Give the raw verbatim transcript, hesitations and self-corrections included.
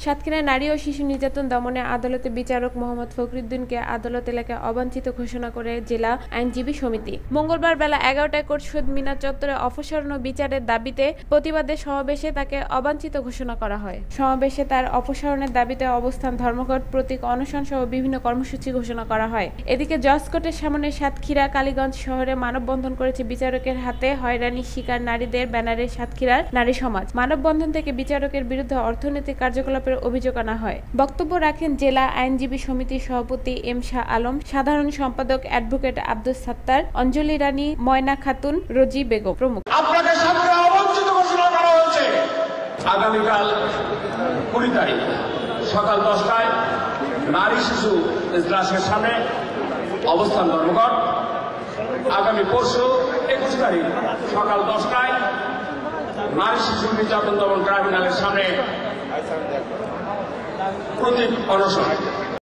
সাতক্ষীরায় নারী ও শিশু নির্যাতন দমনে আদালতে বিচারক মোহাম্মদ ফখরুদ্দিনকে আদালত এলাকায় অবাঞ্ছিত ঘোষণা করে জেলা আইনজীবী সমিতি। মঙ্গলবার বেলা এগারোটায় কোর্ট শহীদ মিনার চত্বরে অপসারণ ও বিচারের দাবিতে প্রতিবাদে সমাবেশে তাকে অবাঞ্ছিত ঘোষণা করা হয়। সমাবেশে তার অপসারণের দাবিতে অবস্থান, ধর্মঘট, প্রতীক অনশন সহ বিভিন্ন কর্মসূচি ঘোষণা করা হয়। এদিকে জজ কোর্টের সামনে সাতক্ষীরা কালীগঞ্জ শহরে মানববন্ধন করেছে বিচারকের হাতে হয়রানির শিকার নারীদের ব্যানারে সাতক্ষীরার নারী সমাজ। মানববন্ধন থেকে বিচারকের বিরুদ্ধে অর্থনৈতিক কার্যকলাপের অভিযোগ আনা হয়। বক্তব্য রাখেন জেলা আইনজীবী সমিতির সভাপতি এম শাহ আলম, সাধারণ সম্পাদক অ্যাডভোকেট আব্দুস সাত্তার, অঞ্জলি রানী, ময়না খাতুন, রোজি বেগম প্রমুখ। আপনাকে সামনে অবাঞ্ছিত ঘোষণা করা হয়েছে। আগামীকাল কুড়ি তারিখ সকাল দশটায় নারী শিশু ইজলাসের সামনে অবস্থান ধর্মঘট। আগামী পরশু একুশ তারিখ সকাল দশটায় নারী শিশু নির্যাতন দমন ট্রাইব্যুনালের সামনে প্রতীক অনশন।